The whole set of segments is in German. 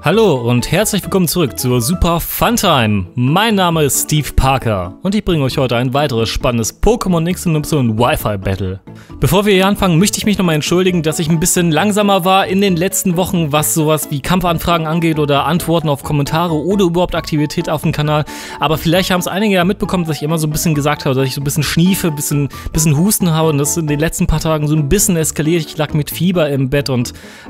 Hallo und herzlich willkommen zurück zur Super Funtime. Mein Name ist Steve Parker und ich bringe euch heute ein weiteres spannendes Pokémon XY Wi-Fi Battle. Bevor wir hier anfangen, möchte ich mich nochmal entschuldigen, dass ich ein bisschen langsamer war in den letzten Wochen, was sowas wie Kampfanfragen angeht oder Antworten auf Kommentare oder überhaupt Aktivität auf dem Kanal. Aber vielleicht haben es einige ja mitbekommen, dass ich immer so ein bisschen gesagt habe, dass ich so ein bisschen schniefe, ein bisschen Husten habe und das ist in den letzten paar Tagen so ein bisschen eskaliert. Ich lag mit Fieber im Bett und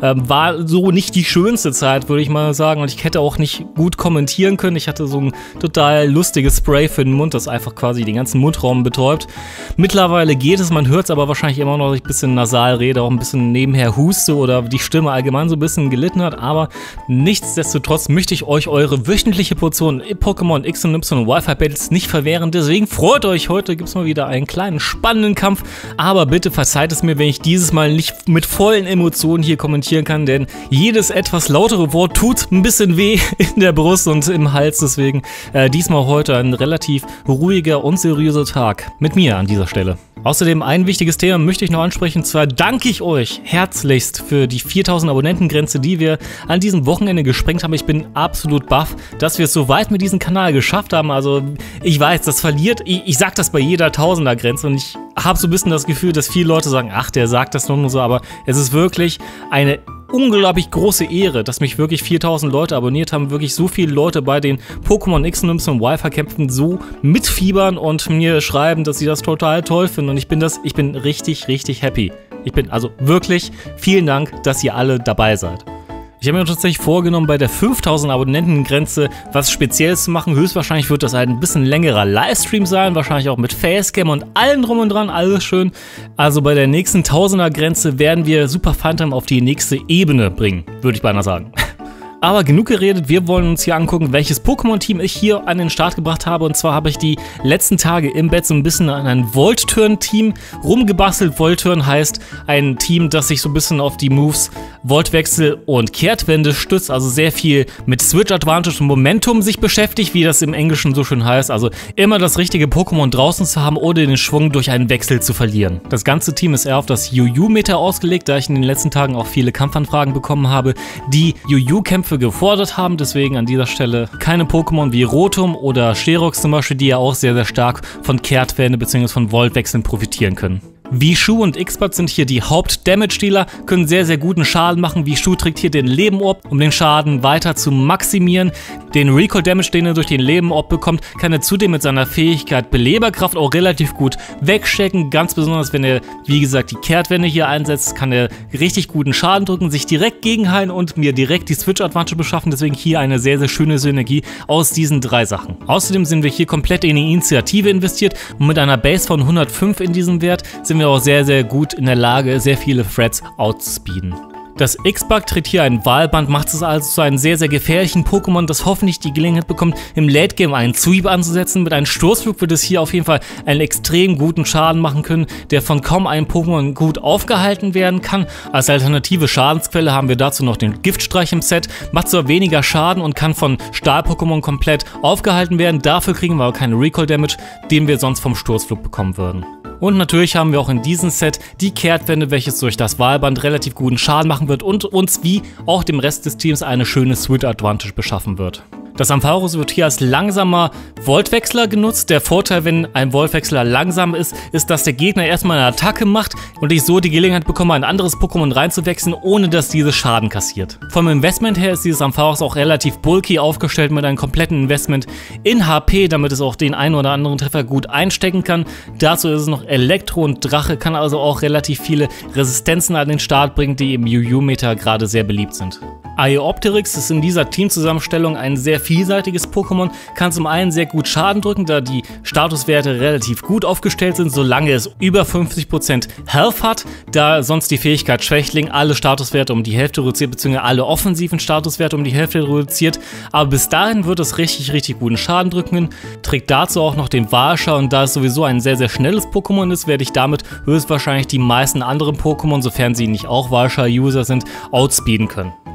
war so nicht die schönste Zeit, würde ich mal sagen, und ich hätte auch nicht gut kommentieren können. Ich hatte so ein total lustiges Spray für den Mund, das einfach quasi den ganzen Mundraum betäubt. Mittlerweile geht es, man hört es aber wahrscheinlich immer noch, dass ich ein bisschen nasal rede, auch ein bisschen nebenher huste oder die Stimme allgemein so ein bisschen gelitten hat, aber nichtsdestotrotz möchte ich euch eure wöchentliche Portion Pokémon XY Wi-Fi Battles nicht verwehren, deswegen freut euch, heute gibt es mal wieder einen kleinen spannenden Kampf, aber bitte verzeiht es mir, wenn ich dieses Mal nicht mit vollen Emotionen hier kommentieren kann, denn jedes etwas lautere Wort tut ein bisschen weh in der Brust und im Hals, deswegen diesmal heute ein relativ ruhiger und seriöser Tag mit mir an dieser Stelle. Außerdem ein wichtiges Thema möchte ich noch ansprechen, und zwar danke ich euch herzlichst für die 4000 Abonnentengrenze, die wir an diesem Wochenende gesprengt haben. Ich bin absolut baff, dass wir es so weit mit diesem Kanal geschafft haben. Also ich weiß, das verliert, ich sag das bei jeder Tausender-Grenze und ich habe so ein bisschen das Gefühl, dass viele Leute sagen, ach, der sagt das nur so, aber es ist wirklich eine unglaublich große Ehre, dass mich wirklich 4000 Leute abonniert haben, wirklich so viele Leute bei den Pokémon XY Wi-Fi Kämpfen so mitfiebern und mir schreiben, dass sie das total toll finden und ich bin richtig, richtig happy. Ich bin also wirklich, vielen Dank, dass ihr alle dabei seid. Ich habe mir tatsächlich vorgenommen, bei der 5000 Abonnentengrenze was Spezielles zu machen. Höchstwahrscheinlich wird das ein bisschen längerer Livestream sein, wahrscheinlich auch mit Facecam und allem drum und dran, alles schön. Also bei der nächsten 1000er Grenze werden wir Super Funtime auf die nächste Ebene bringen, würde ich beinahe sagen. Aber genug geredet, wir wollen uns hier angucken, welches Pokémon-Team ich hier an den Start gebracht habe. Und zwar habe ich die letzten Tage im Bett so ein bisschen an ein Volturn-Team rumgebastelt. Volturn heißt ein Team, das sich so ein bisschen auf die Moves Voltwechsel und Kehrtwende stützt. Also sehr viel mit Switch Advantage und Momentum sich beschäftigt, wie das im Englischen so schön heißt. Also immer das richtige Pokémon draußen zu haben, ohne den Schwung durch einen Wechsel zu verlieren. Das ganze Team ist eher auf das Yu-Yu-Meta ausgelegt, da ich in den letzten Tagen auch viele Kampfanfragen bekommen habe, die Yu-Yu-Kämpfe gefordert haben, deswegen an dieser Stelle keine Pokémon wie Rotom oder Sterox zum Beispiel, die ja auch sehr, sehr stark von Kehrtwende bzw. von Voltwechseln profitieren können. Vishu und Xbat sind hier die Haupt-Damage-Dealer, können sehr, sehr guten Schaden machen. Vishu trägt hier den Leben-Orb, um den Schaden weiter zu maximieren. Den Recall-Damage, den er durch den Leben-Orb bekommt, kann er zudem mit seiner Fähigkeit Beleberkraft auch relativ gut wegstecken. Ganz besonders, wenn er, wie gesagt, die Kehrtwende hier einsetzt, kann er richtig guten Schaden drücken, sich direkt gegenheilen und mir direkt die Switch-Advantage beschaffen. Deswegen hier eine sehr, sehr schöne Synergie aus diesen drei Sachen. Außerdem sind wir hier komplett in die Initiative investiert und mit einer Base von 105 in diesem Wert sind wir auch sehr, sehr gut in der Lage, sehr viele Threads outspeeden. Das X-Bug tritt hier ein Wahlband, macht es also zu einem sehr, sehr gefährlichen Pokémon, das hoffentlich die Gelegenheit bekommt, im Late-Game einen Sweep anzusetzen. Mit einem Sturzflug wird es hier auf jeden Fall einen extrem guten Schaden machen können, der von kaum einem Pokémon gut aufgehalten werden kann. Als alternative Schadensquelle haben wir dazu noch den Giftstreich im Set, macht zwar weniger Schaden und kann von Stahl-Pokémon komplett aufgehalten werden, dafür kriegen wir aber keine Recall-Damage, den wir sonst vom Sturzflug bekommen würden. Und natürlich haben wir auch in diesem Set die Kehrtwende, welches durch das Wahlband relativ guten Schaden machen wird und uns wie auch dem Rest des Teams eine schöne Switch Advantage beschaffen wird. Das Ampharos wird hier als langsamer Voltwechsler genutzt. Der Vorteil, wenn ein Voltwechsler langsam ist, ist, dass der Gegner erstmal eine Attacke macht und ich so die Gelegenheit bekomme, ein anderes Pokémon reinzuwechseln, ohne dass dieses Schaden kassiert. Vom Investment her ist dieses Ampharos auch relativ bulky aufgestellt mit einem kompletten Investment in HP, damit es auch den einen oder anderen Treffer gut einstecken kann. Dazu ist es noch Elektro und Drache, kann also auch relativ viele Resistenzen an den Start bringen, die im Yu-Yu-Meta gerade sehr beliebt sind. Archaeopteryx ist in dieser Teamzusammenstellung ein sehr vielseitiges Pokémon, kann zum einen sehr gut Schaden drücken, da die Statuswerte relativ gut aufgestellt sind, solange es über 50% Health hat, da sonst die Fähigkeit Schwächling alle Statuswerte um die Hälfte reduziert, beziehungsweise alle offensiven Statuswerte um die Hälfte reduziert, aber bis dahin wird es richtig, richtig guten Schaden drücken, trägt dazu auch noch den Warscher und da es sowieso ein sehr, sehr schnelles Pokémon ist, werde ich damit höchstwahrscheinlich die meisten anderen Pokémon, sofern sie nicht auch Warscher-User sind, outspeeden können.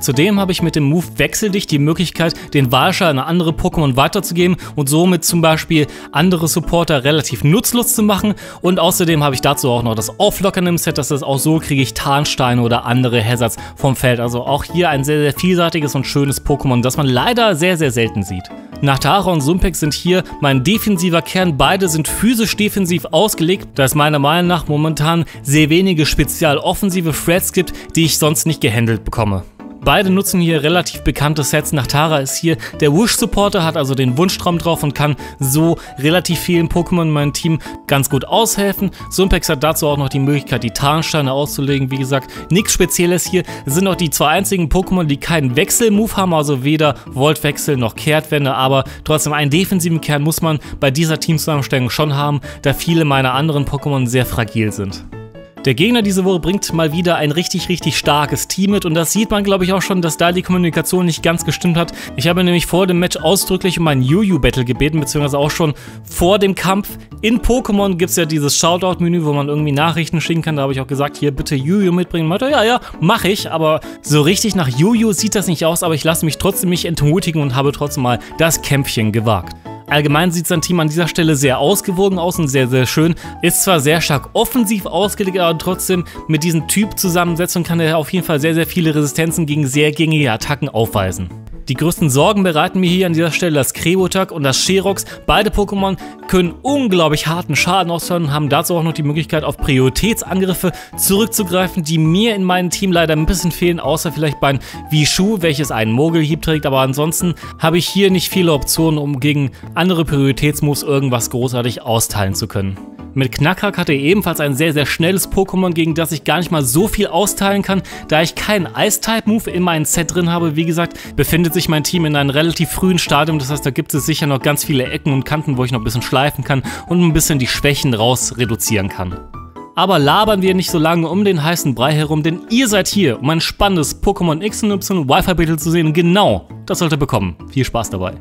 Zudem habe ich mit dem Move Wechseldicht die Möglichkeit, den Wahlschall an andere Pokémon weiterzugeben und somit zum Beispiel andere Supporter relativ nutzlos zu machen. Und außerdem habe ich dazu auch noch das Auflockern im Set, das heißt auch so kriege ich Tarnsteine oder andere Hazards vom Feld. Also auch hier ein sehr, sehr vielseitiges und schönes Pokémon, das man leider sehr, sehr selten sieht. Nachtara und Sumpex sind hier mein defensiver Kern. Beide sind physisch defensiv ausgelegt, da es meiner Meinung nach momentan sehr wenige spezial-offensive Threads gibt, die ich sonst nicht gehandelt bekomme. Beide nutzen hier relativ bekannte Sets. Nachtara ist hier der Wish-Supporter, hat also den Wunschtraum drauf und kann so relativ vielen Pokémon in meinem Team ganz gut aushelfen. Sumpex hat dazu auch noch die Möglichkeit, die Tarnsteine auszulegen. Wie gesagt, nichts Spezielles hier. Es sind auch die zwei einzigen Pokémon, die keinen Wechsel-Move haben, also weder Voltwechsel noch Kehrtwende, aber trotzdem einen defensiven Kern muss man bei dieser Teamzusammenstellung schon haben, da viele meiner anderen Pokémon sehr fragil sind. Der Gegner diese Woche bringt mal wieder ein richtig starkes Team mit und das sieht man, glaube ich, auch schon, dass da die Kommunikation nicht ganz gestimmt hat. Ich habe nämlich vor dem Match ausdrücklich um ein Yu-Yu-Battle gebeten, beziehungsweise auch schon vor dem Kampf. In Pokémon gibt es ja dieses Shoutout-Menü, wo man irgendwie Nachrichten schicken kann. Da habe ich auch gesagt, hier bitte Yu-Yu mitbringen. Meinte, ja, mache ich, aber so richtig nach Yu-Yu sieht das nicht aus, aber ich lasse mich trotzdem nicht entmutigen und habe trotzdem mal das Kämpfchen gewagt. Allgemein sieht sein Team an dieser Stelle sehr ausgewogen aus und sehr, sehr schön. Ist zwar sehr stark offensiv ausgelegt, aber trotzdem mit diesem Typ-Zusammensetzung kann er auf jeden Fall sehr, sehr viele Resistenzen gegen sehr gängige Attacken aufweisen. Die größten Sorgen bereiten mir hier an dieser Stelle das Krebotak und das Sherox. Beide Pokémon können unglaublich harten Schaden ausführen und haben dazu auch noch die Möglichkeit, auf Prioritätsangriffe zurückzugreifen, die mir in meinem Team leider ein bisschen fehlen, außer vielleicht bei Wishu, welches einen Mogelhieb trägt. Aber ansonsten habe ich hier nicht viele Optionen, um gegen andere Prioritätsmoves irgendwas großartig austeilen zu können. Mit Knackhack hat er ebenfalls ein sehr, sehr schnelles Pokémon, gegen das ich gar nicht mal so viel austeilen kann, da ich keinen Ice-Type-Move in meinem Set drin habe. Wie gesagt, befindet sich mein Team in einem relativ frühen Stadium, das heißt, da gibt es sicher noch ganz viele Ecken und Kanten, wo ich noch ein bisschen schleifen kann und ein bisschen die Schwächen raus reduzieren kann. Aber labern wir nicht so lange um den heißen Brei herum, denn ihr seid hier, um ein spannendes Pokémon X und Y Wi-Fi Battle zu sehen. Genau, das sollt ihr bekommen. Viel Spaß dabei.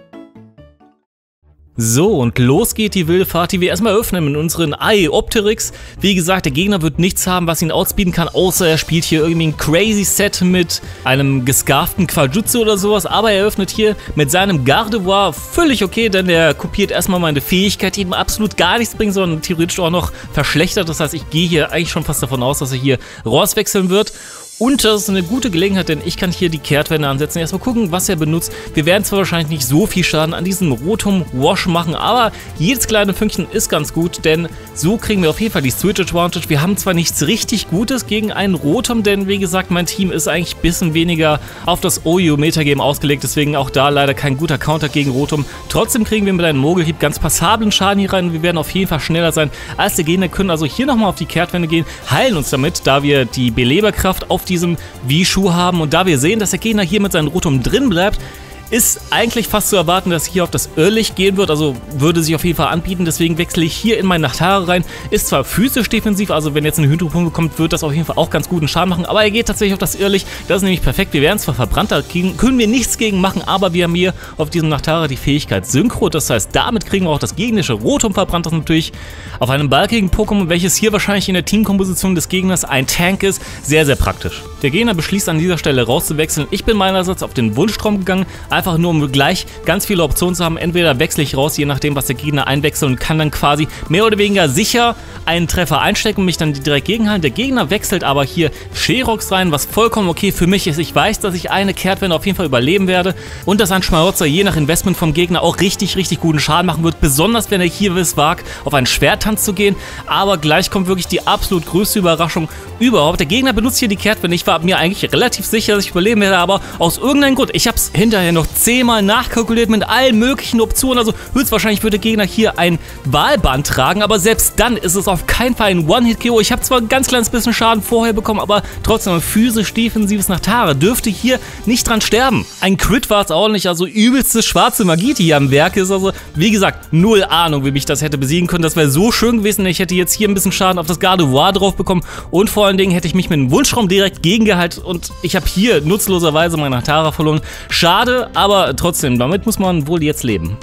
So, und los geht die wilde Fahrt, die wir erstmal öffnen mit unseren Opteryx. Wie gesagt, der Gegner wird nichts haben, was ihn outspeeden kann, außer er spielt hier irgendwie ein crazy Set mit einem gescarften Quajutsu oder sowas. Aber er öffnet hier mit seinem Gardevoir völlig okay, denn er kopiert erstmal meine Fähigkeit, die ihm absolut gar nichts bringt, sondern theoretisch auch noch verschlechtert. Das heißt, ich gehe hier eigentlich schon fast davon aus, dass er hier rauswechseln wird. Und das ist eine gute Gelegenheit, denn ich kann hier die Kehrtwende ansetzen. Erstmal gucken, was er benutzt. Wir werden zwar wahrscheinlich nicht so viel Schaden an diesem Rotom-Wash machen, aber jedes kleine Fünkchen ist ganz gut, denn so kriegen wir auf jeden Fall die Switch Advantage. Wir haben zwar nichts richtig Gutes gegen einen Rotom, denn wie gesagt, mein Team ist eigentlich ein bisschen weniger auf das OU-Metagame ausgelegt, deswegen auch da leider kein guter Counter gegen Rotom. Trotzdem kriegen wir mit einem Mogelhieb ganz passablen Schaden hier rein. Wir werden auf jeden Fall schneller sein als der Gegner, können also hier nochmal auf die Kehrtwende gehen, heilen uns damit, da wir die Beleberkraft auf diesem Wishu haben und da wir sehen, dass der Gegner hier mit seinem Rotom drin bleibt, ist eigentlich fast zu erwarten, dass hier auf das Irrlicht gehen wird, also würde sich auf jeden Fall anbieten, deswegen wechsle ich hier in meinen Nachtara rein, ist zwar physisch defensiv, also wenn jetzt ein Hydro-Punkt kommt, wird das auf jeden Fall auch ganz guten Schaden machen, aber er geht tatsächlich auf das Irrlicht, das ist nämlich perfekt, wir werden zwar verbrannt, da können wir nichts gegen machen, aber wir haben hier auf diesem Nachtara die Fähigkeit Synchro, das heißt, damit kriegen wir auch das gegnerische Rotom verbrannt, das natürlich auf einem balkigen Pokémon, welches hier wahrscheinlich in der Teamkomposition des Gegners ein Tank ist, sehr, sehr praktisch. Der Gegner beschließt an dieser Stelle rauszuwechseln, ich bin meinerseits auf den Wunschtraum gegangen, einfach nur um gleich ganz viele Optionen zu haben. Entweder wechsle ich raus, je nachdem, was der Gegner einwechselt und kann dann quasi mehr oder weniger sicher einen Treffer einstecken und mich dann direkt gegenhalten. Der Gegner wechselt aber hier Sherox rein, was vollkommen okay für mich ist. Ich weiß, dass ich eine Kehrtwende auf jeden Fall überleben werde und dass ein Schmarotzer je nach Investment vom Gegner auch richtig guten Schaden machen wird, besonders wenn er hier es wagt, auf einen Schwerttanz zu gehen. Aber gleich kommt wirklich die absolut größte Überraschung überhaupt. Der Gegner benutzt hier die Kehrtwende. Ich war mir eigentlich relativ sicher, dass ich überleben werde, aber aus irgendeinem Grund, ich habe es hinterher noch 10-mal nachkalkuliert mit allen möglichen Optionen, also höchstwahrscheinlich würde der Gegner hier ein Wahlband tragen, aber selbst dann ist es auf keinen Fall ein One-Hit-KO. Ich habe zwar ein ganz kleines bisschen Schaden vorher bekommen, aber trotzdem ein physisch-defensives Nachtara dürfte hier nicht dran sterben. Ein Crit war es auch nicht, also übelste schwarze Magie, die hier am Werk ist, also wie gesagt, null Ahnung, wie mich das hätte besiegen können, das wäre so schön gewesen, ich hätte jetzt hier ein bisschen Schaden auf das Gardevoir drauf bekommen und vor allen Dingen hätte ich mich mit dem Wunschraum direkt gegengehalten und ich habe hier nutzloserweise mein Nachtara verloren. Schade, aber trotzdem, damit muss man wohl jetzt leben.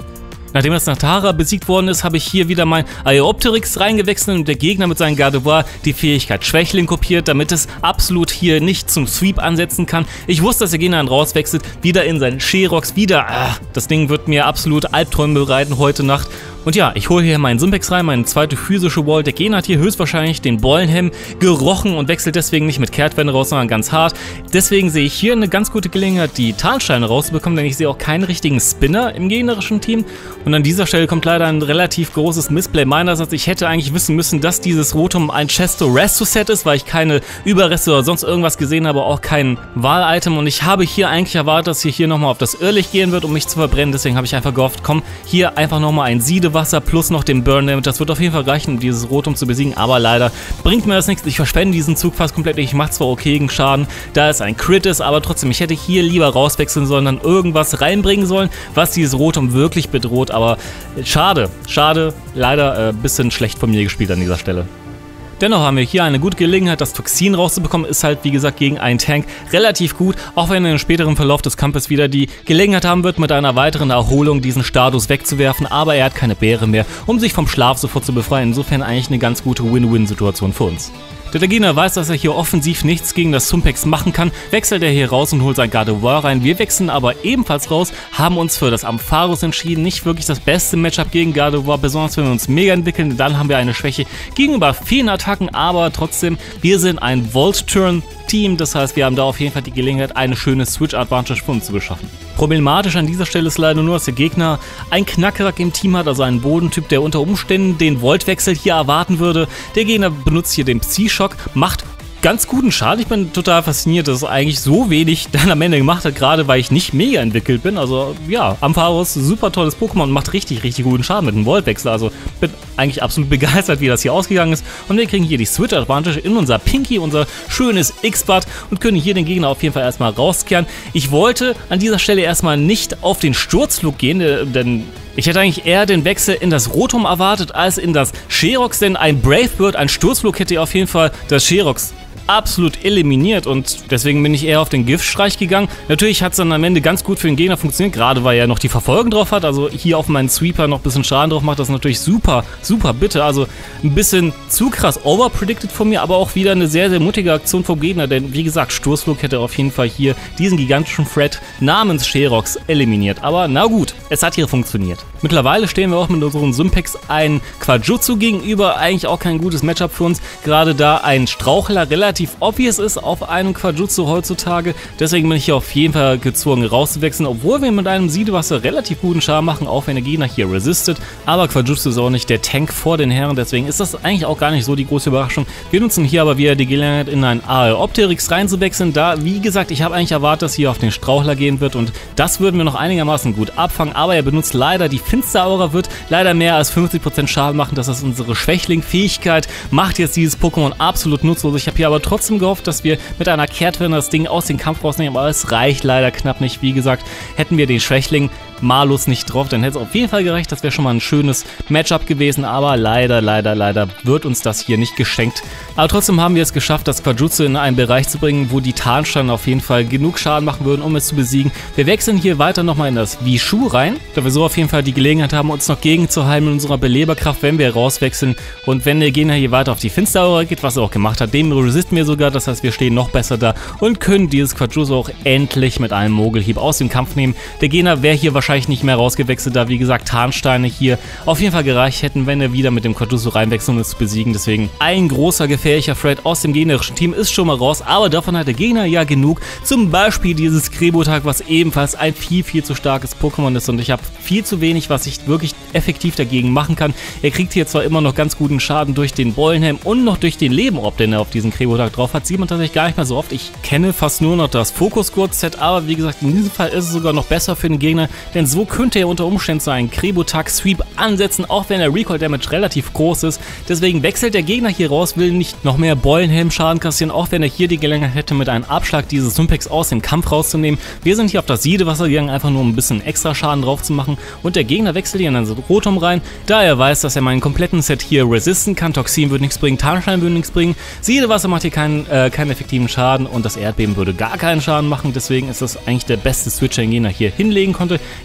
Nachdem das Natara besiegt worden ist, habe ich hier wieder mein Aeopteryx reingewechselt und der Gegner mit seinem Gardevoir die Fähigkeit Schwächling kopiert, damit es absolut hier nicht zum Sweep ansetzen kann. Ich wusste, dass der Gegner dann rauswechselt, wieder in seinen Sherox, das Ding wird mir absolut Albträume bereiten heute Nacht. Und ja, ich hole hier meinen Simpex rein, meine zweite physische Wall. Der Gegner hat hier höchstwahrscheinlich den Bollenhelm gerochen und wechselt deswegen nicht mit Kehrtwende raus, sondern ganz hart. Deswegen sehe ich hier eine ganz gute Gelegenheit, die Tarnsteine rauszubekommen, denn ich sehe auch keinen richtigen Spinner im gegnerischen Team. Und an dieser Stelle kommt leider ein relativ großes Missplay meinerseits. Ich hätte eigentlich wissen müssen, dass dieses Rotom ein Chesto-Resto-Set ist, weil ich keine Überreste oder sonst irgendwas gesehen habe, auch kein Wahl-Item. Und ich habe hier eigentlich erwartet, dass hier nochmal auf das Irrlicht gehen wird, um mich zu verbrennen. Deswegen habe ich einfach gehofft, komm, hier einfach nochmal ein Siedewasser plus noch den Burn Damage. Das wird auf jeden Fall reichen, um dieses Rotom zu besiegen. Aber leider bringt mir das nichts. Ich verschwende diesen Zug fast komplett. Ich mache zwar okayen Schaden, da es ein Crit ist, aber trotzdem, ich hätte hier lieber rauswechseln sollen, dann irgendwas reinbringen sollen, was dieses Rotom wirklich bedroht. Aber schade, leider ein bisschen schlecht von mir gespielt an dieser Stelle. Dennoch haben wir hier eine gute Gelegenheit, das Toxin rauszubekommen. Ist halt, wie gesagt, gegen einen Tank relativ gut, auch wenn er im späteren Verlauf des Kampfes wieder die Gelegenheit haben wird, mit einer weiteren Erholung diesen Status wegzuwerfen. Aber er hat keine Beere mehr, um sich vom Schlaf sofort zu befreien. Insofern eigentlich eine ganz gute Win-Win-Situation für uns. Der Gegner weiß, dass er hier offensiv nichts gegen das Sumpex machen kann, wechselt er hier raus und holt sein Gardevoir rein. Wir wechseln aber ebenfalls raus, haben uns für das Ampharos entschieden. Nicht wirklich das beste Matchup gegen Gardevoir, besonders wenn wir uns mega entwickeln, dann haben wir eine Schwäche gegenüber Feenattacken, aber trotzdem, wir sind ein Volt-Turn-Team, das heißt, wir haben da auf jeden Fall die Gelegenheit, eine schöne Switch-Advantage für uns zu beschaffen. Problematisch an dieser Stelle ist leider nur, dass der Gegner einen Knackrack im Team hat, also einen Bodentyp, der unter Umständen den Voltwechsel hier erwarten würde. Der Gegner benutzt hier den Psy-Shock, macht ganz guten Schaden. Ich bin total fasziniert, dass es eigentlich so wenig dann am Ende gemacht hat, gerade weil ich nicht mega entwickelt bin. Also ja, Ampharos, super tolles Pokémon und macht richtig guten Schaden mit dem Voltwechsel. Also bin eigentlich absolut begeistert, wie das hier ausgegangen ist. Und wir kriegen hier die Switch Advantage in unser Pinky, unser schönes X-Bud und können hier den Gegner auf jeden Fall erstmal rauskehren. Ich wollte an dieser Stelle erstmal nicht auf den Sturzflug gehen, denn ich hätte eigentlich eher den Wechsel in das Rotom erwartet als in das Sherox, denn ein Brave Bird, ein Sturzflug hätte auf jeden Fall das Sherox absolut eliminiert und deswegen bin ich eher auf den Giftstreich gegangen. Natürlich hat es dann am Ende ganz gut für den Gegner funktioniert, gerade weil er noch die Verfolgung drauf hat, also hier auf meinen Sweeper noch ein bisschen Schaden drauf macht, das ist natürlich super bitte, also ein bisschen zu krass overpredicted von mir, aber auch wieder eine sehr mutige Aktion vom Gegner, denn wie gesagt, Sturzflug hätte auf jeden Fall hier diesen gigantischen Threat namens Sherox eliminiert, aber na gut, es hat hier funktioniert. Mittlerweile stehen wir auch mit unseren Sympex ein Quajutsu gegenüber, eigentlich auch kein gutes Matchup für uns, gerade da ein Strauchler relativ obvious ist auf einem Quajutsu heutzutage. Deswegen bin ich hier auf jeden Fall gezwungen rauszuwechseln, obwohl wir mit einem Siedewasser relativ guten Schaden machen, auch wenn der Gegner hier resistet. Aber Quajutsu ist auch nicht der Tank vor den Herren, deswegen ist das eigentlich auch gar nicht so die große Überraschung. Wir nutzen hier aber wieder die Gelegenheit, in ein Aeopteryx reinzuwechseln, da, wie gesagt, ich habe eigentlich erwartet, dass hier auf den Strauchler gehen wird und das würden wir noch einigermaßen gut abfangen, aber er benutzt leider die Finsteraura, wird leider mehr als 50% Schaden machen. Das ist unsere Schwächling-Fähigkeit, macht jetzt dieses Pokémon absolut nutzlos. Ich habe hier aber trotzdem gehofft, dass wir mit einer Kehrtwende das Ding aus dem Kampf rausnehmen, aber es reicht leider knapp nicht. Wie gesagt, hätten wir den Schwächling malus nicht drauf, dann hätte es auf jeden Fall gereicht. Das wäre schon mal ein schönes Matchup gewesen, aber leider wird uns das hier nicht geschenkt. Aber trotzdem haben wir es geschafft, das Quajutsu in einen Bereich zu bringen, wo die Tarnsteine auf jeden Fall genug Schaden machen würden, um es zu besiegen. Wir wechseln hier weiter nochmal in das Wishu rein, da wir so auf jeden Fall die Gelegenheit haben, uns noch gegenzuhalten mit unserer Beleberkraft, wenn wir rauswechseln. Und wenn der Gegner hier weiter auf die Finsteraura geht, was er auch gemacht hat, dem resisten wir sogar, das heißt, wir stehen noch besser da und können dieses Quajutsu auch endlich mit einem Mogelhieb aus dem Kampf nehmen. Der Gegner wäre hier wahrscheinlich nicht mehr rausgewechselt, da wie gesagt Tarnsteine hier auf jeden Fall gereicht hätten, wenn er wieder mit dem Quajutsu reinwechselt, um es zu besiegen. Deswegen ein großer gefährlicher Threat aus dem gegnerischen Team ist schon mal raus, aber davon hat der Gegner ja genug. Zum Beispiel dieses Krebotak, was ebenfalls ein viel zu starkes Pokémon ist und ich habe viel zu wenig, was ich wirklich effektiv dagegen machen kann. Er kriegt hier zwar immer noch ganz guten Schaden durch den Bollenhelm und noch durch den Lebenorb, den er auf diesen Krebotak drauf hat, sieht man tatsächlich gar nicht mehr so oft. Ich kenne fast nur noch das Fokus-Gurt-Set, aber wie gesagt, in diesem Fall ist es sogar noch besser für den Gegner, denn so könnte er unter Umständen so einen Krebotak-Sweep ansetzen, auch wenn der Recoil-Damage relativ groß ist. Deswegen wechselt der Gegner hier raus, will nicht noch mehr Bollenhelm-Schaden kassieren, auch wenn er hier die Gelegenheit hätte, mit einem Abschlag dieses Sympex aus dem Kampf rauszunehmen. Wir sind hier auf das Siedewasser gegangen, einfach nur um ein bisschen extra Schaden drauf zu machen und der Gegner wechselt hier in ein Rotom rein, da er weiß, dass er meinen kompletten Set hier resisten kann. Toxin würde nichts bringen, Tarnstein würde nichts bringen, Siedewasser macht hier keinen effektiven Schaden und das Erdbeben würde gar keinen Schaden machen, deswegen ist das eigentlich der beste Switch, den der Gegner hier hinlegen konnte.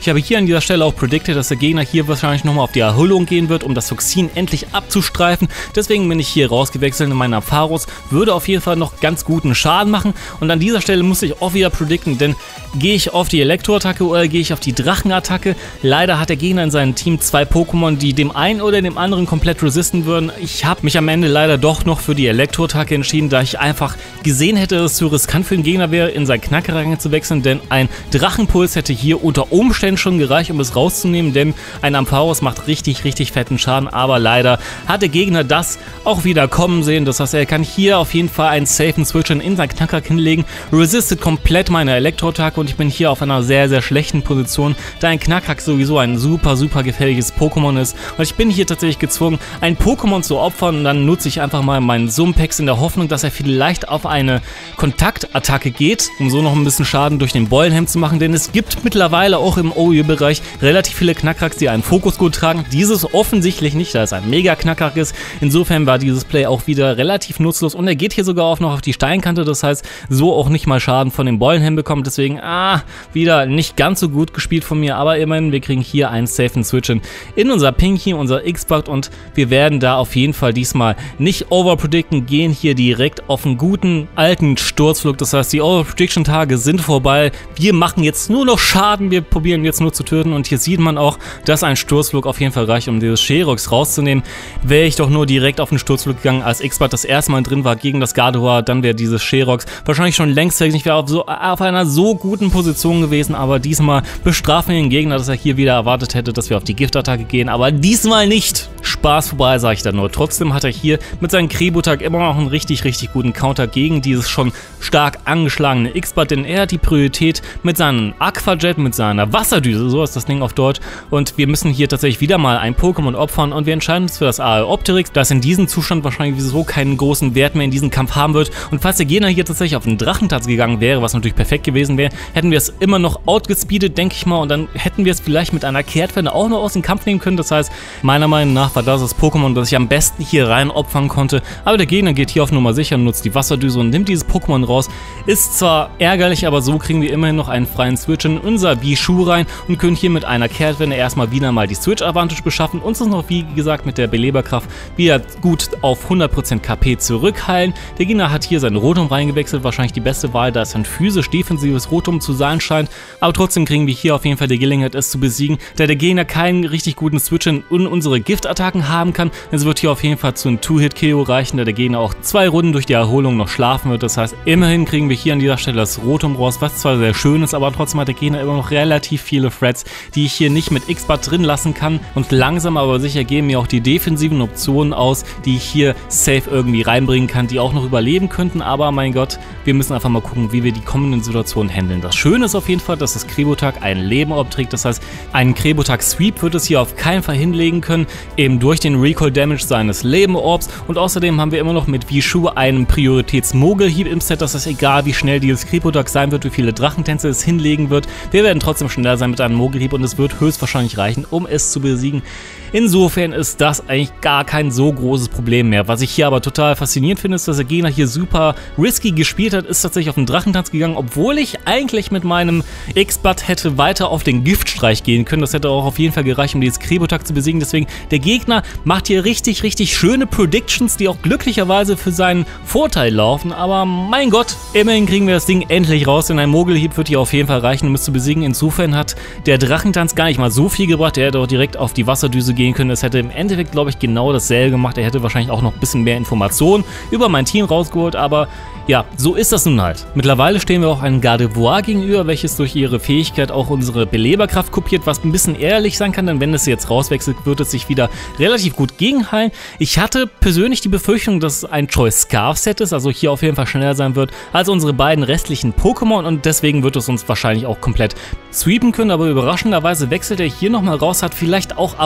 Ich habe hier an dieser Stelle auch predicted, dass der Gegner hier wahrscheinlich nochmal auf die Erholung gehen wird, um das Toxin endlich abzustreifen. Deswegen bin ich hier rausgewechselt in meinen Ampharos, würde auf jeden Fall noch ganz guten Schaden machen. Und an dieser Stelle muss ich auch wieder predikten, denn gehe ich auf die Elektroattacke oder gehe ich auf die Drachenattacke? Leider hat der Gegner in seinem Team 2 Pokémon, die dem einen oder dem anderen komplett resisten würden. Ich habe mich am Ende leider doch noch für die Elektroattacke entschieden, da ich einfach gesehen hätte, dass es zu riskant für den Gegner wäre, in seinen Knackerrang zu wechseln, denn ein Drachenpuls hätte hier unter Umständen schon gereicht, um es rauszunehmen, denn ein Ampharos macht richtig fetten Schaden, aber leider hat der Gegner das auch wieder kommen sehen. Das heißt, er kann hier auf jeden Fall einen safen Switch in seinen Knackerrang hinlegen, resistet komplett meine Elektroattacke und ich bin hier auf einer sehr schlechten Position, da ein Knackerrang sowieso ein super gefährliches Pokémon ist und ich bin hier tatsächlich gezwungen, ein Pokémon zu opfern und dann nutze ich einfach mal meinen Sumpex in der Hoffnung, dass er vielleicht auf eine Kontaktattacke geht, um so noch ein bisschen Schaden durch den Beulenhelm zu machen, denn es gibt mittlerweile auch im OU-Bereich relativ viele Knackeracks, die einen Fokusgurt tragen. Dieses offensichtlich nicht, da es ein Mega-Knackerrack ist. Insofern war dieses Play auch wieder relativ nutzlos und er geht hier sogar auch noch auf die Steinkante, das heißt, so auch nicht mal Schaden von dem Beulenhelm bekommt, deswegen, wieder nicht ganz so gut gespielt von mir, aber immerhin, wir kriegen hier einen safen Switch in unser Pinky, unser X-Bug und wir werden da auf jeden Fall diesmal nicht overpredicten, gehen hier direkt auf einen guten alten Sturzflug, das heißt, die Overprediction-Tage sind vorbei, wir machen jetzt nur noch Schaden, wir probieren jetzt nur zu töten und hier sieht man auch, dass ein Sturzflug auf jeden Fall reicht, um dieses Sherox rauszunehmen. Wäre ich doch nur direkt auf den Sturzflug gegangen, als X-Bug das erste Mal drin war gegen das Gardevoir, dann wäre dieses Sherox wahrscheinlich schon längst weg, ich wäre auf einer so guten Position gewesen, aber diesmal bestrafen wir den Gegner, dass er hier wieder erwartet hätte, dass wir auf die Giftattacke gehen, aber diesmal nicht. Spaß vorbei, sage ich dann nur. Trotzdem hat er hier mit seinem Krebotak immer noch einen richtig guten Counter gegen dieses schon stark angeschlagene X-Bug, denn er hat die Priorität mit seinem Aquajet, mit seiner Wasserdüse, so ist das Ding auf Deutsch, und wir müssen hier tatsächlich wieder mal ein Pokémon opfern und wir entscheiden uns für das Aeopteryx, das in diesem Zustand wahrscheinlich sowieso keinen großen Wert mehr in diesem Kampf haben wird und falls der Gegner hier tatsächlich auf den Drachentanz gegangen wäre, was natürlich perfekt gewesen wäre, hätten wir es immer noch outgespeedet, denke ich mal, und dann hätten wir es vielleicht mit einer Kehrtwende auch noch aus dem Kampf nehmen können, das heißt, meiner Meinung nach war das Pokémon, das ich am besten hier rein opfern konnte, aber der Gegner geht hier auf Nummer sicher, nutzt die Wasserdüse und nimmt dieses Pokémon raus, ist zwar ärgerlich, aber so kriegen wir immerhin noch einen freien Switch in unser Bishu rein und können hier mit einer Kehrtwende erstmal wieder mal die Switch-Advantage beschaffen, uns ist noch, wie gesagt, mit der Beleberkraft wieder gut auf 100% KP zurückheilen. Der Gegner hat hier sein Rotom reingewechselt, wahrscheinlich die beste Wahl, da es ein physisch-defensives Rotom zu sein scheint, aber trotzdem kriegen wir hier auf jeden Fall die Gelegenheit, es zu besiegen, da der Gegner keinen richtig guten Switch in unsere Giftattacken haben kann. Es wird hier auf jeden Fall zu einem Two-Hit-KO reichen, da der Gegner auch 2 Runden durch die Erholung noch schlafen wird, das heißt, immerhin kriegen wir hier an dieser Stelle das Rotom raus, was zwar sehr schön ist, aber trotzdem hat der Gegner immer noch relativ viele Threads, die ich hier nicht mit X-Bug drin lassen kann und langsam aber sicher gehen mir auch die defensiven Optionen aus, die ich hier safe irgendwie reinbringen kann, die auch noch überleben könnten, aber mein Gott, wir müssen einfach mal gucken, wie wir die kommenden Situationen handeln. Das Schöne ist auf jeden Fall, dass das Krebotak ein Leben trägt, das heißt, einen Krebotak-Sweep wird es hier auf keinen Fall hinlegen können, eben durch den Recall-Damage seines Leben-Orbs und außerdem haben wir immer noch mit Vishu einen Prioritäts-Mogelhieb im Set, das ist egal, wie schnell dieses Krebotak sein wird, wie viele Drachentänze es hinlegen wird, wir werden trotzdem schneller sein mit einem Mogelhieb und es wird höchstwahrscheinlich reichen, um es zu besiegen. Insofern ist das eigentlich gar kein so großes Problem mehr. Was ich hier aber total faszinierend finde, ist, dass der Gegner hier super risky gespielt hat, ist tatsächlich auf den Drachentanz gegangen, obwohl ich eigentlich mit meinem X-Bug hätte weiter auf den Giftstreich gehen können. Das hätte auch auf jeden Fall gereicht, um dieses Krebotak zu besiegen. Deswegen, der Gegner macht hier richtig schöne Predictions, die auch glücklicherweise für seinen Vorteil laufen. Aber mein Gott, immerhin kriegen wir das Ding endlich raus, denn ein Mogelhieb wird hier auf jeden Fall reichen, um es zu besiegen. Insofern hat der Drachentanz gar nicht mal so viel gebracht. Er hätte auch direkt auf die Wasserdüse gehen können. Das hätte im Endeffekt, glaube ich, genau dasselbe gemacht. Er hätte wahrscheinlich auch noch ein bisschen mehr Informationen über mein Team rausgeholt, aber ja, so ist das nun halt. Mittlerweile stehen wir auch einem Gardevoir gegenüber, welches durch ihre Fähigkeit auch unsere Beleberkraft kopiert, was ein bisschen ärgerlich sein kann, denn wenn es jetzt rauswechselt, wird es sich wieder relativ gut gegenheilen. Ich hatte persönlich die Befürchtung, dass es ein Choice Scarf Set ist, also hier auf jeden Fall schneller sein wird als unsere beiden restlichen Pokémon und deswegen wird es uns wahrscheinlich auch komplett sweepen können, aber überraschenderweise wechselt er hier nochmal raus, hat vielleicht auch erwartet,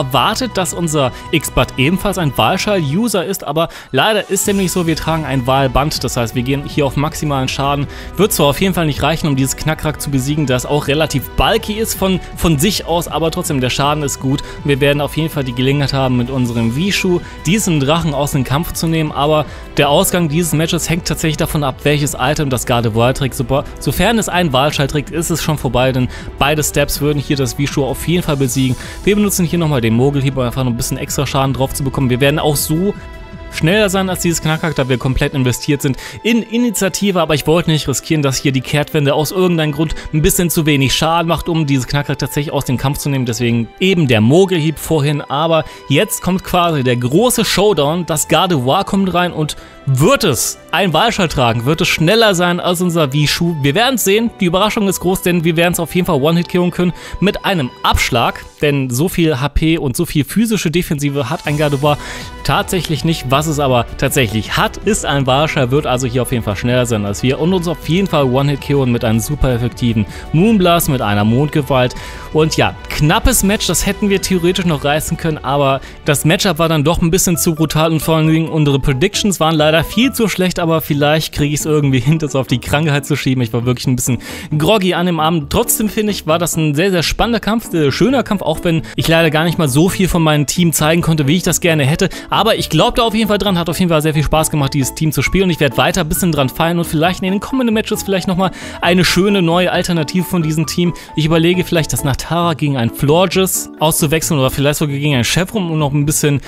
vermutet, dass unser X-Bud ebenfalls ein Wahlschall-User ist, aber leider ist dem nicht so, wir tragen ein Wahlband, das heißt, wir gehen hier auf maximalen Schaden. Wird zwar auf jeden Fall nicht reichen, um dieses Knackrack zu besiegen, das auch relativ bulky ist von sich aus, aber trotzdem, der Schaden ist gut. Wir werden auf jeden Fall die Gelegenheit haben, mit unserem Wishu diesen Drachen aus dem Kampf zu nehmen, aber der Ausgang dieses Matches hängt tatsächlich davon ab, welches Item das Gardevoir trägt. Sofern es einen Wahlschall trägt, ist es schon vorbei, denn beide Steps würden hier das Wishu auf jeden Fall besiegen. Wir benutzen hier nochmal den Mogulhieb, um einfach noch ein bisschen extra Schaden drauf zu bekommen. Wir werden auch so schneller sein als dieses Knackrack, da wir komplett investiert sind in Initiative, aber ich wollte nicht riskieren, dass hier die Kehrtwende aus irgendeinem Grund ein bisschen zu wenig Schaden macht, um dieses Knackrack tatsächlich aus dem Kampf zu nehmen, deswegen eben der Mogulhieb vorhin, aber jetzt kommt quasi der große Showdown, das Gardevoir kommt rein und wird es ein Wahlschall tragen, wird es schneller sein als unser Wishu. Wir werden es sehen, die Überraschung ist groß, denn wir werden es auf jeden Fall One-Hit killen können mit einem Abschlag, denn so viel HP und so viel physische Defensive hat ein Gardevoir tatsächlich nicht. Was es aber tatsächlich hat, ist ein Wahlschall, wird also hier auf jeden Fall schneller sein als wir und uns auf jeden Fall One-Hit killen mit einem super effektiven Moonblast, mit einer Mondgewalt. Und ja, knappes Match, das hätten wir theoretisch noch reißen können, aber das Matchup war dann doch ein bisschen zu brutal und vor allen Dingen unsere Predictions waren leider viel zu schlecht, aber vielleicht kriege ich es irgendwie hin, das auf die Krankheit zu schieben. Ich war wirklich ein bisschen groggy an dem Abend. Trotzdem finde ich, war das ein sehr, sehr spannender Kampf, schöner Kampf, auch wenn ich leider gar nicht mal so viel von meinem Team zeigen konnte, wie ich das gerne hätte. Aber ich glaube da auf jeden Fall dran, hat auf jeden Fall sehr viel Spaß gemacht, dieses Team zu spielen und ich werde weiter ein bisschen dran feilen und vielleicht in den kommenden Matches vielleicht nochmal eine schöne neue Alternative von diesem Team. Ich überlege vielleicht, das Natara gegen ein Florges auszuwechseln oder vielleicht sogar gegen ein Chevron, um noch ein bisschen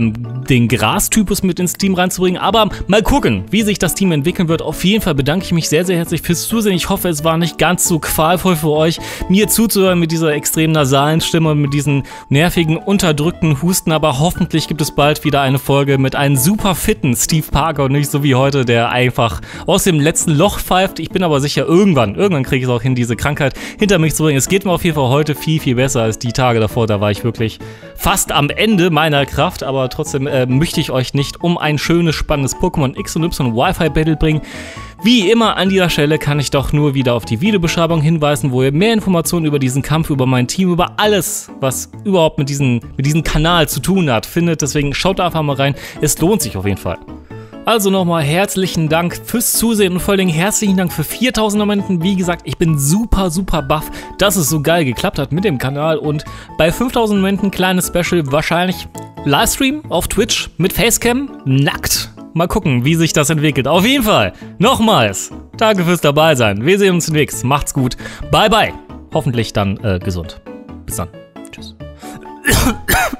den Gras-Typus mit ins Team reinzubringen. Aber mal gucken, wie sich das Team entwickeln wird. Auf jeden Fall bedanke ich mich sehr, sehr herzlich fürs Zusehen. Ich hoffe, es war nicht ganz so qualvoll für euch, mir zuzuhören mit dieser extrem nasalen Stimme, mit diesen nervigen, unterdrückten Husten. Aber hoffentlich gibt es bald wieder eine Folge mit einem super fitten Steve Parker und nicht so wie heute, der einfach aus dem letzten Loch pfeift. Ich bin aber sicher, irgendwann kriege ich es auch hin, diese Krankheit hinter mich zu bringen. Es geht mir auf jeden Fall heute viel, viel besser als die Tage davor. Da war ich wirklich fast am Ende meiner Kraft, aber trotzdem möchte ich euch nicht um ein schönes, spannendes Pokémon X und Y Wi-Fi Battle bringen. Wie immer an dieser Stelle kann ich doch nur wieder auf die Videobeschreibung hinweisen, wo ihr mehr Informationen über diesen Kampf, über mein Team, über alles, was überhaupt mit diesem Kanal zu tun hat, findet. Deswegen schaut da einfach mal rein. Es lohnt sich auf jeden Fall. Also nochmal herzlichen Dank fürs Zusehen und vor allem herzlichen Dank für 4000 Abonnenten. Wie gesagt, ich bin super, super baff, dass es so geil geklappt hat mit dem Kanal und bei 5000 Abonnenten kleines Special, wahrscheinlich Livestream auf Twitch mit Facecam, nackt. Mal gucken, wie sich das entwickelt. Auf jeden Fall, nochmals, danke fürs dabei sein. Wir sehen uns demnächst. Macht's gut. Bye, bye. Hoffentlich dann gesund. Bis dann. Tschüss.